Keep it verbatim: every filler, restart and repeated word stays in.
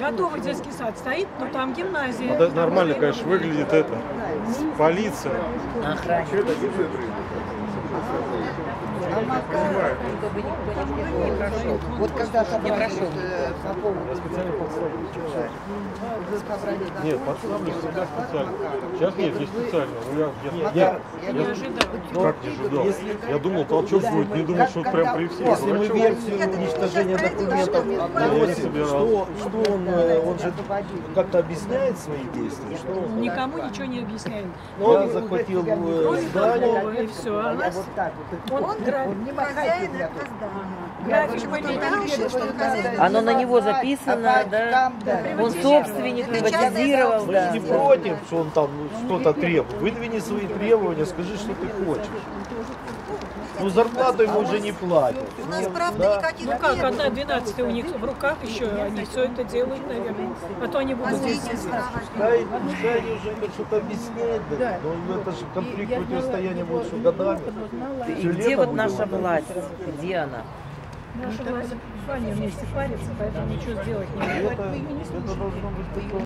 Готовый детский сад стоит, но там гимназия. Ну, да, нормально, конечно, выглядит это. Полиция. Охрана. Вот когда Не прошел. Нет, подставлю всегда специально. Сейчас нет, не специально. Ну, я, я, я, Я не ожидал. как не ожидал? Я думал, толчок будет, не думал, что прям при всех. Если мы версию уничтожения документов приводим, что, что он, он же как-то объясняет свои действия, что он, Никому ничего не объясняет. я захватил э, Кроме здание. Павлова, и все. А нас Вот так вот. он грабит. Не махайте мне тут. График поменяли. Оно на него записано, да? Он собственник, приватизировал, Мы да. же не против, что он там что-то требует. Выдвини свои требования, скажи, что ты хочешь. Ну, зарплату ему уже не платят. У нас, правда, Да. никаких Ну как, нет. одна двенадцатая у них в руках еще, они все это делают, наверное. А то они будут здесь Возьмите сидеть. справочку. Пускай, пускай они уже хоть что-то объясняют, да. Но это же конфликт противостояния будет что годами. И Всё где лето вот будет. наша власть? Где она? Наша власть с вами вместе парится, поэтому ничего сделать не может. Это, это должно быть такое.